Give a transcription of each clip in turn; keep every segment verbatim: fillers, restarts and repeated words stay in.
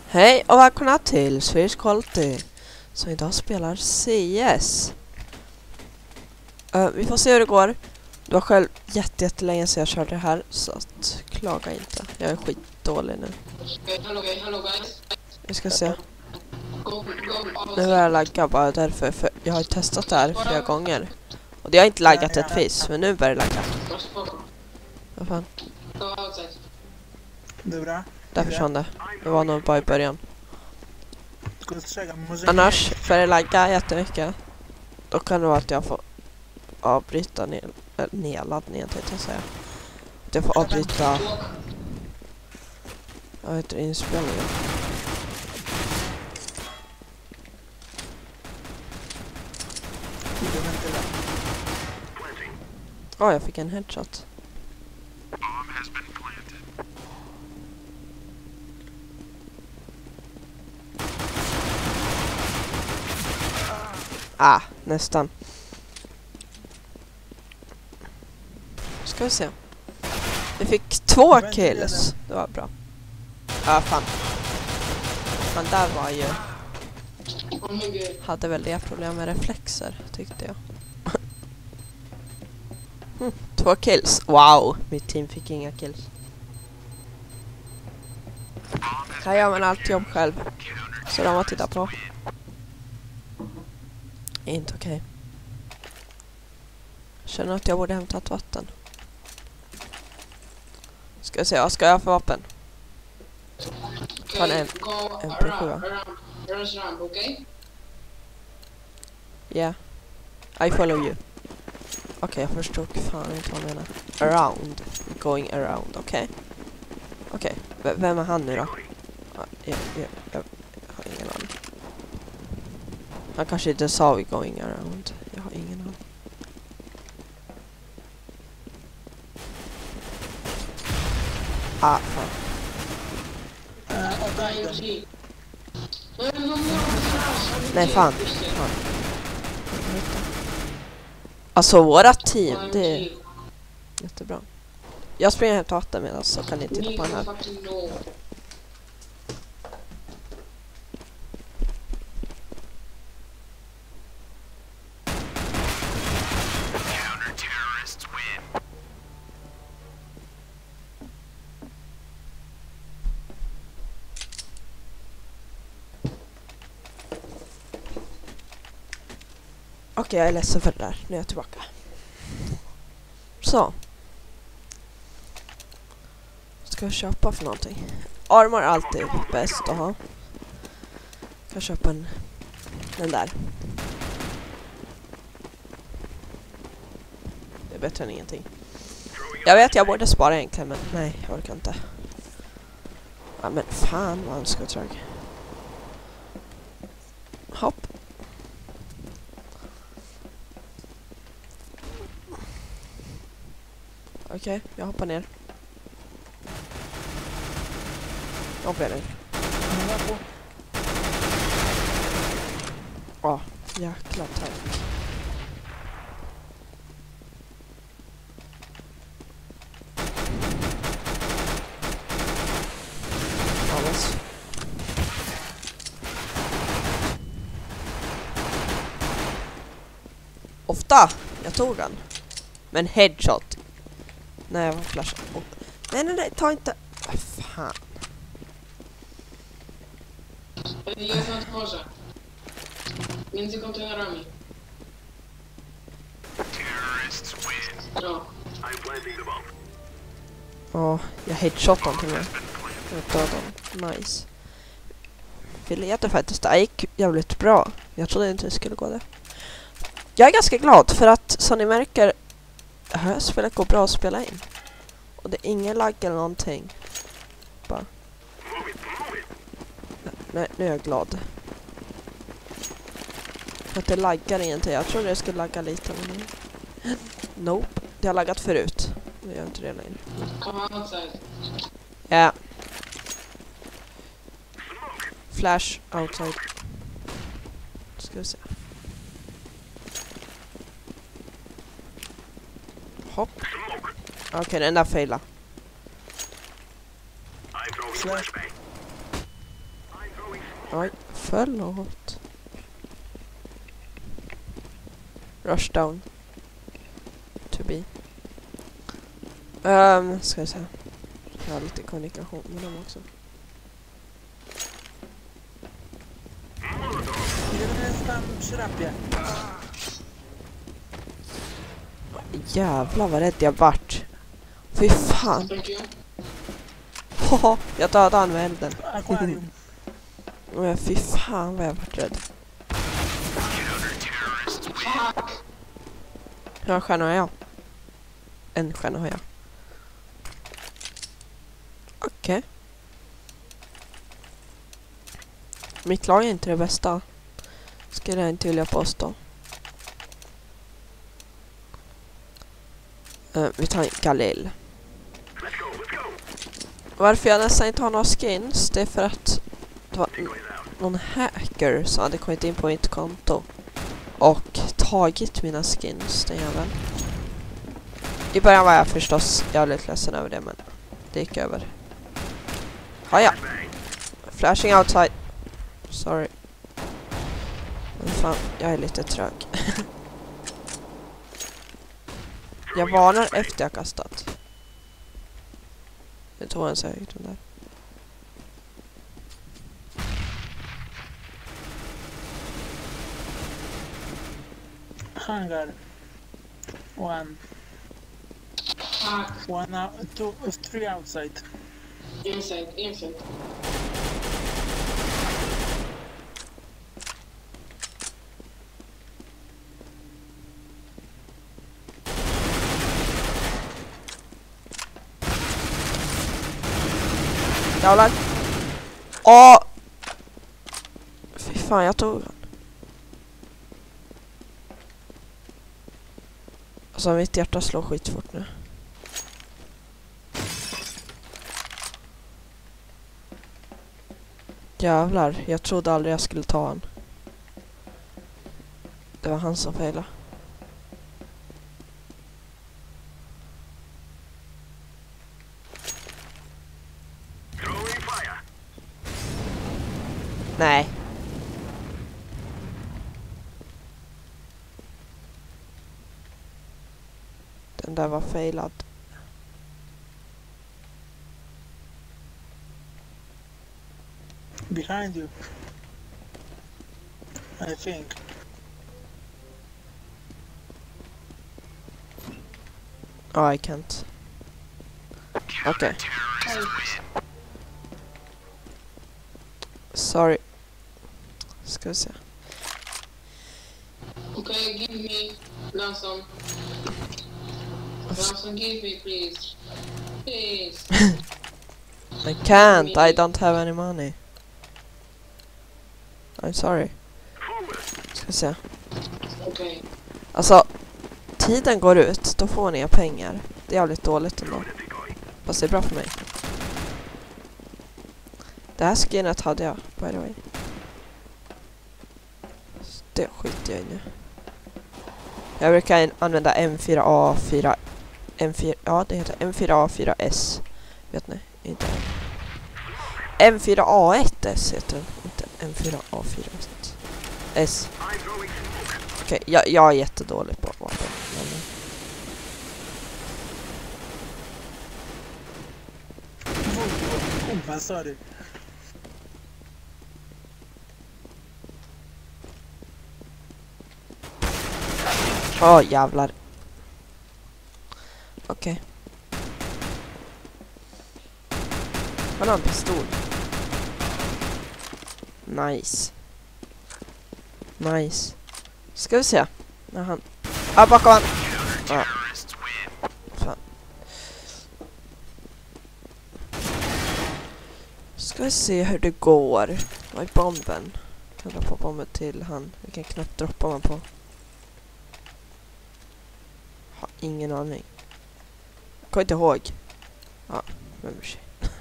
Hej och välkomna till Swedish Quality, som idag spelar C S. Uh, vi får se hur det går. Det var själv jätte, jättelänge sedan jag körde det här, så att klaga inte. Jag är skitdålig nu. Vi ska se. Nu är jag lagga bara därför, för jag har testat det här flera gånger. Och det har inte laggat ett fisk, men nu börjar det lagga. Vad fan? Där försvann det. Det var nog bara i början. Annars börjar det lagga jättemycket. Då kan det vara att jag får avbryta ned, äh, nedladdningen, tänkte jag säga. Att jag får avbryta jag vet inte, inspelningen. Ja, oh, jag fick en headshot. Ah, nästan. Ska vi se. Vi fick två kills. Det var bra. Ja, ah, fan. Men där var ju... Hade väl det problem med reflexer, tyckte jag. hm, två kills. Wow, mitt team fick inga kills. Här gör man allt jobb själv. Så de har tittat på. Inte okej. Okay. Känner att jag borde hämta ett vatten. Ska jag se, vad ska jag ha för vapen? Fan, en M P sju. Yeah. I follow you. Okej, okay, jag förstod fan inte vad jag menar. Around. Going around, okej. Okay. Okej, okay. Vem är han nu då? Jag, jag, jag, jag har ingen aning. Han kanske inte sa vi going around. Jag har ingen aning. Ah, fan. Nej, fan. fan. Alltså, våra team, det är jättebra. Jag springer hem till vatten medan, så kan ni titta på den här. Okej, okay, jag är ledsen för det där. Nu är jag tillbaka. Så. Ska jag köpa för någonting? Armor är alltid bäst att ha. Kan köpa en... Den där. Det är bättre än ingenting. Jag vet, jag borde spara egentligen, men nej, jag orkar inte. Ja, men fan vad han ska trög. Hopp. Okej, okay, jag hoppar ner. Jag hoppar ner. Åh, oh, jäkla tack. Alldeles. Ofta, jag tog den. Men headshot. Nej, jag var flashad. Oh. Nej, nej, nej, ta inte. Ah, fan. Jag får inte pausa. Inte kontrollera mig. Ja. Ja, jag headshotade till mig. Jag dödade dem. Nice. Vi letade faktiskt. Det gick jävligt bra. Jag trodde inte det skulle gå det. Jag är ganska glad för att, som ni märker, det här spelet går bra att spela in. Och det är ingen lagg eller någonting. Bara. Nej, nu är jag glad. För att det laggar ingenting. Jag trodde det skulle lagga lite. Men... Nope. Det har laggat förut. Det gör inte det längre. Ja. Yeah. Flash outside. Ska vi se. Hopp. Okej, okay, den där faila. Oj, förlåt. Rush down. To be. Um, ska jag säga. Jag har lite kommunikation med dem också. Jävlar vad rädd jag vart. Fy fan. Thank you. Haha, jag dödade han med elden. Aquarium. Men fy fan vad jag vart rädd. Hur många stjärnor har jag? En stjärna har jag. Okej. Okay. Mitt lag är inte det bästa. Ska jag inte vilja påstå. Uh, vi tar en Galil. Varför jag nästan inte har några skins, det är för att det var någon hacker som hade kommit in på mitt konto och tagit mina skins, den jäveln. I början var jag förstås jävligt ledsen över det, men det gick över. Ah, ja. Flashing outside. Sorry. Men fan, jag är lite trög. Jag varnar efter jag kastat. Det tog en säkert den där. Hangar. One. Fuck. One out. Two. Three outside. Inside, inside. Jävlar. Åh! Fy fan, jag tog den. Alltså mitt hjärta slår skitfort nu. Jävlar, jag trodde aldrig jag skulle ta han. Det var han som failade. Nej. Den där var failad. Behind you. I think. Oh, I can't. Okay. Sorry. Ska vi se. Okay, give me ransom. Ransom, give me, please. Please. I can't. I don't have any money. I'm sorry. Ska vi se. Okay. Alltså, tiden går ut. Då får ni inga pengar. Det är jävligt dåligt ändå. Fast det är bra för mig. Det här skinet hade jag, by the way. Det skiter jag i nu. Jag brukar använda M fyra A fyra M fyra, ja det heter M fyra A fyra S. Vet ni? Inte M fyra A ett S heter den. Inte M fyra A fyra S. Okej, okay, jag, jag är jättedålig på vapen. Men... Oh, vad sa du? Åh, oh, jävlar. Okej. Okay. Han har en pistol. Nice. Nice. Ska vi se. När han... Ah, bakom han. Ah. Fan. Ska vi se hur det går. Vad är bomben? Kan jag dra på bomben till han? Vilken knapp droppar man på? Har ingen aning. Kommer inte ihåg. Ja, men sig.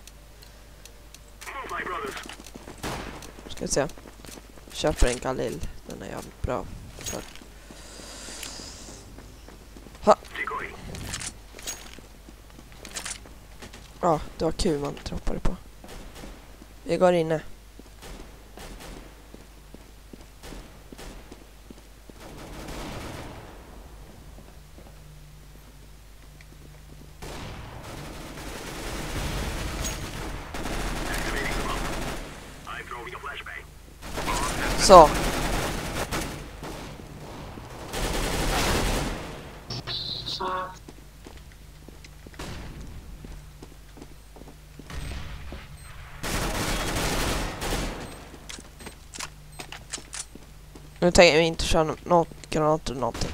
Ska vi se. Köper en Galil. Den är jävligt bra. Så. Ha. Ja, det var kul man droppade på. Vi går inne. Så. Fan. Nu tänker vi inte köra något granat eller någonting.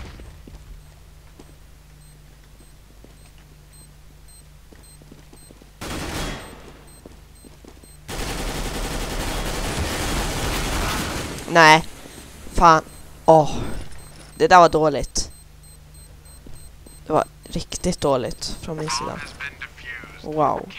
Nej. Fan. Åh. Det där var dåligt. Det var riktigt dåligt från min sida. Wow.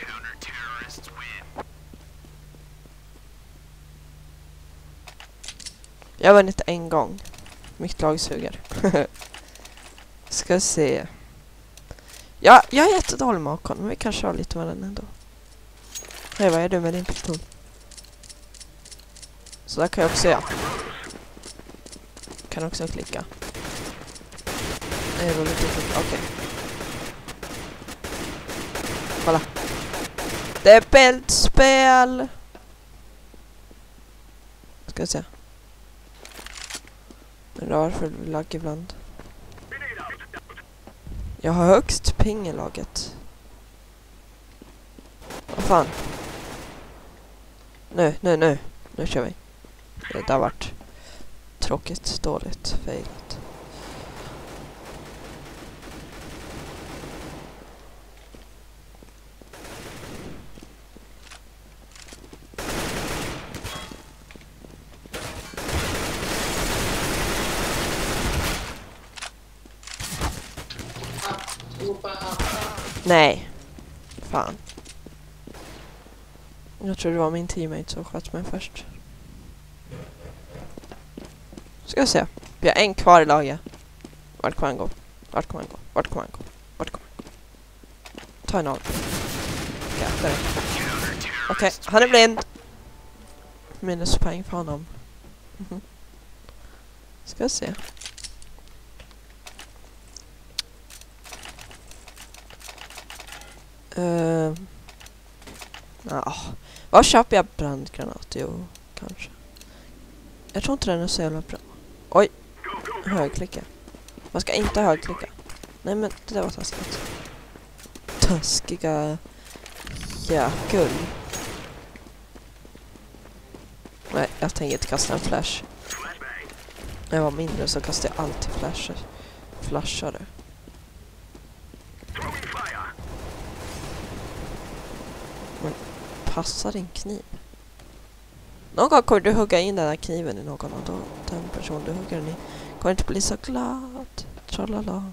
Jag har vunnit en gång. Mitt lag suger. Ska se. Ja, jag är jättedålig med Akon, men vi kan köra lite med den ändå. Hej, vad är du med din pistol? Så där kan jag också göra. Kan också klicka. Nej, det var lite klicka. Okej. Okay. Kolla. Det är bältspel! Ska vi se. Men varför lag ibland? Jag har högst ping i laget. Vad fan? Nu, nu, nu. Nu kör vi. Det där vart tråkigt, dåligt, failat. Nej. Fan. Jag tror det var min teammate som sköt mig först. Ska jag se. Vi har en kvar i laget. Vart kommer han gå? Vart kommer han gå? Vart kommer han gå? Vart kommer han gå? Ta en av. Okej, okay, Okej, okay, han är blind. Minuspoäng för honom. Mm-hmm. Ska jag se. Uh, ja. Vad köper jag brandgranat? Jo, kanske. Jag tror inte den är så jävla bra. Oj, högklicka. Man ska inte högklicka. Nej, men det där var taskigt. Taskiga jäkull. Nej, jag tänker inte kasta en flash. När jag var mindre så kastade jag alltid flasher. Flashade. Men passa din kniv. Någon gång kommer du hugga in den här kniven i någon och då den person du hugger den i kommer inte bli så glad. Tralala.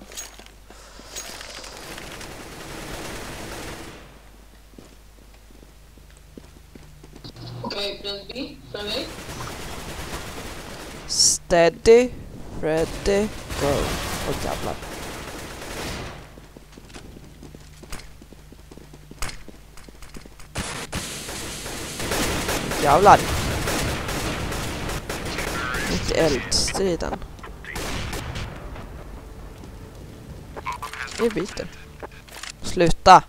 Okej, plan B, plan A. Steady, ready, go. Och jävlar. Jävlar. Mitt i eldstriden. Vi byter. Sluta.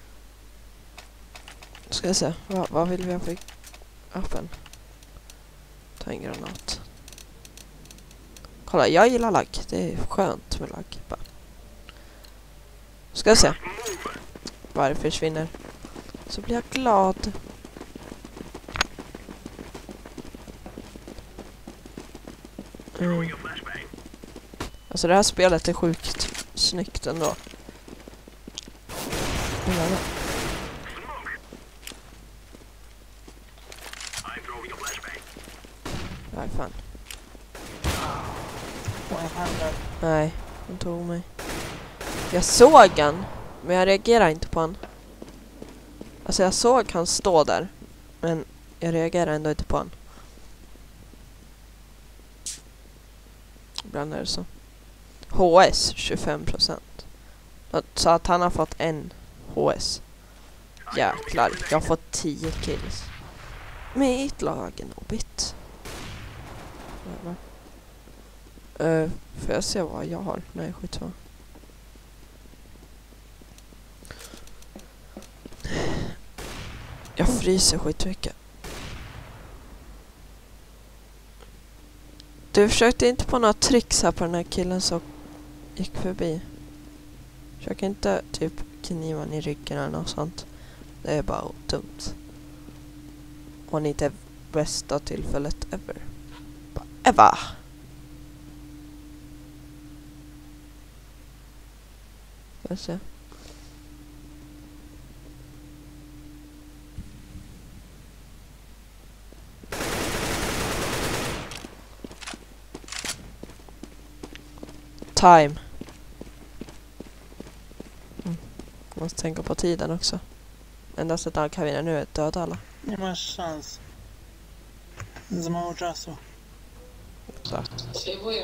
Ska jag se. Vad, vad vill vi ha för öppen? Ta en granat. Kolla, jag gillar lag. Det är skönt med lag. Bara. Ska jag se. Varje försvinner. Så blir jag glad. Mm. Alltså det här spelet är sjukt snyggt ändå. Mm. Nej, fan. Nej, han tog mig. Jag såg han, men jag reagerar inte på han. Alltså jag såg han stå där, men jag reagerar ändå inte på han. Ibland är det så. H S tjugofem procent. Så att han har fått en H S. Jäklar, jag har fått tio kills. Mitt lag är nobbigt. Uh, får jag se vad jag har? Nej, skitsamma. Jag fryser skitmycket. Du försökte inte på några tricks här på den här killen som gick förbi. Försök inte typ kniva i ryggen eller något sånt. Det är bara dumt. Och inte är bästa tillfället ever. Bara ever! Ska vi se. Time. Mm. Måste tänka på tiden också. Enda sättet han kan vinna nu är att döda alla. Nie masz szans. Za mało czasu. Så. Sejwuję.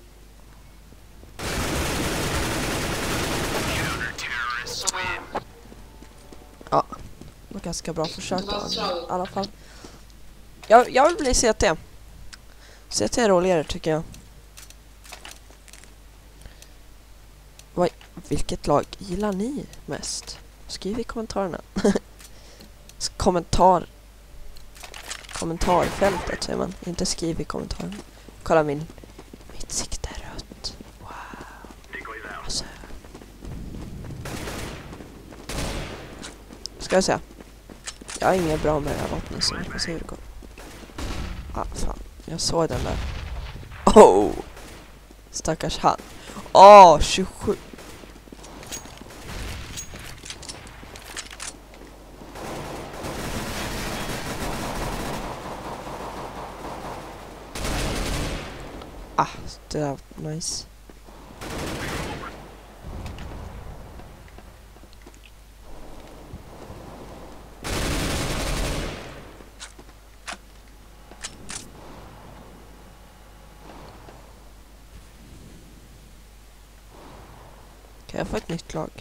Ja, det var ganska bra försök Dwa då, strzały. i alla fall. Jag, jag vill bli C T. C T är roligare tycker jag. Vad, vilket lag gillar ni mest? Skriv i kommentarerna. Kommentar. Kommentarfältet säger man. Inte skriv i kommentarerna. Kolla min. Mitt sikte är rött. Wow. Alltså. Ska jag säga. Jag är inget bra med det här vapnet så vi får se hur det går. Ah, fan. Jag såg den där. Oh! Stackars han. Åh, oh, tjugosju. Ah, det där var nice. Kan jag få ett nytt lag?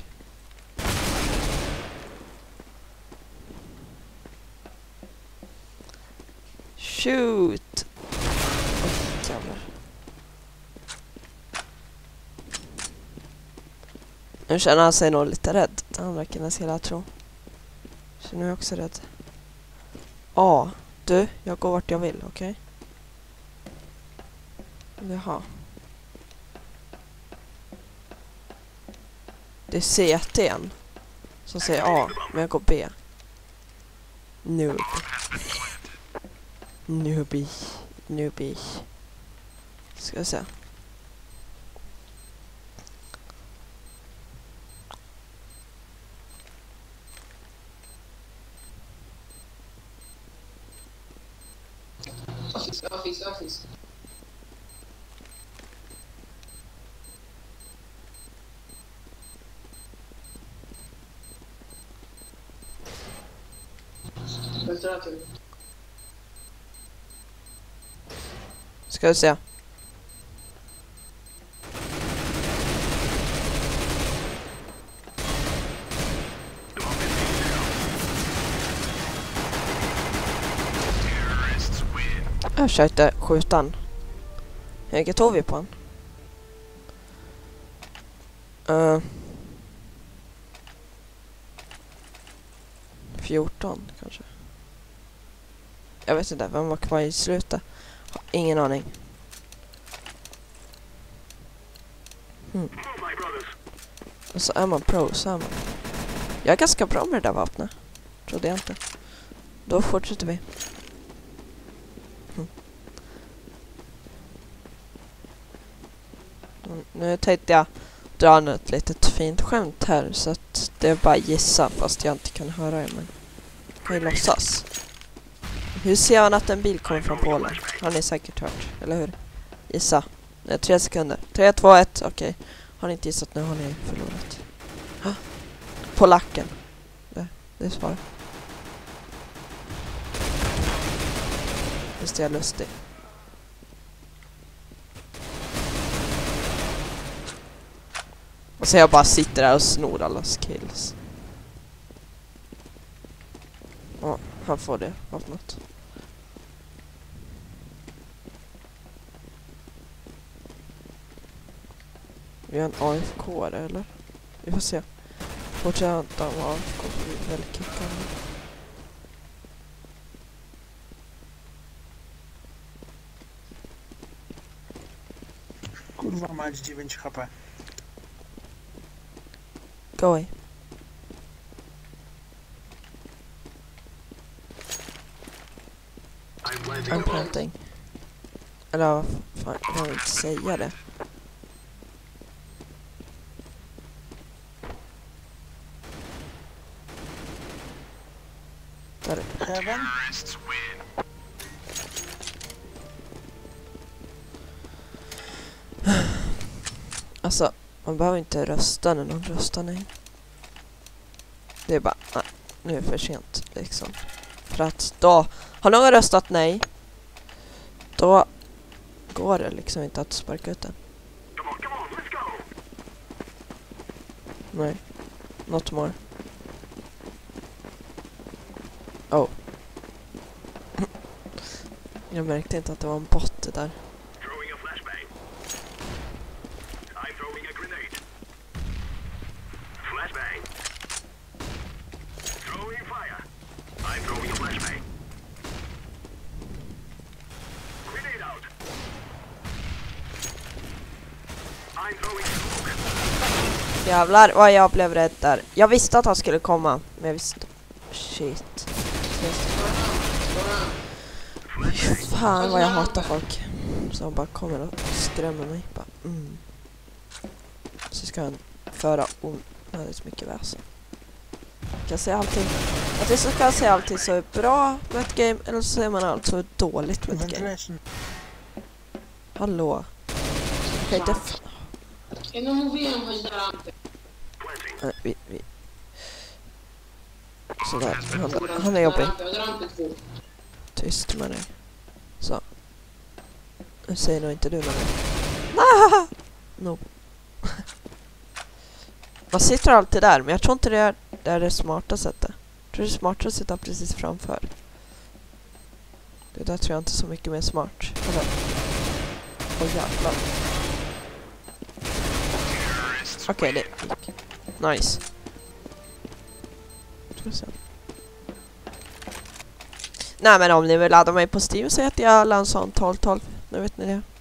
Shoot! Oh, jävlar. Nu känner han sig nog lite rädd. Han verkar nästan hela tro. Så nu är jag också rädd. Ja, ah, du, jag går vart jag vill, okej? Okay? Jaha. Det är C T:n som säger A, men jag går B. Noob. Noobie. Noobie. Ska jag se. Office, office, office. Restaurator. Ska vi se. Jag försökte skjuta han. Vilket tog vi på han? Uh, fjorton kanske. Jag vet inte, vem var kvar i slutet? Har ingen aning. Hmm. Och så är man pro, så är man. Jag är ganska bra med det där vapnet. Trodde jag inte. Då fortsätter vi. Hmm. Mm, nu tänkte jag dra ett litet fint skämt här så att det är bara gissa fast jag inte kan höra det, men kan ju låtsas. Hur ser man att en bil kommer från Polen? Har ni säkert hört, eller hur? Gissa. Det är tre sekunder. Tre, två, ett. Okej. Okay. Har ni inte gissat nu har ni förlorat. Ah. Polacken. Det, det är svar. Visst är jag lustig. Och så jag bara sitter där och snor alla skills. Ja, han får det av något. Vi har en A F K eller? Vi får se. Fortsätta med A F K så vi är väldigt kickande. Kurwa mać, dziewięć H P. Go away. I'm planting. Eller vad fan, jag vill inte säga det. Där. Heaven? Alltså, man behöver inte rösta när någon röstar nej. Det är bara, nej, nu är det för sent liksom. För att då, har någon röstat nej, då går det liksom inte att sparka ut den. Nej, not more. Oh. Jag märkte inte att det var en bot det där. Jävlar vad jag blev rädd där. Jag visste att han skulle komma, men jag visste... Shit. Fan vad jag hatar folk som bara kommer och skrämmer mig. Bara, mm. Så ska han föra onödigt mycket väsen. Kan jag säga allting? Att det så ska jag säga allting så är bra med ett game, eller så säger man allt så är dåligt med ett game. Hallå. Okej, det f- E non muoviamo questa rampa. Nej, vi, vi. Sådär, han, han är jobbig. Tyst med dig. Så. Nu säger nog inte du med mig. Ah! No. Man sitter alltid där, men jag tror inte det är, det är det smarta sättet. Jag tror det är smartare att sitta precis framför. Det där tror jag inte så mycket mer smart. Eller? Åh jävlar. Okej, okay, det gick. Nice. Nej, men om ni vill ladda mig på Steam så heter jag Lanson tolv tolv. Nu vet ni det.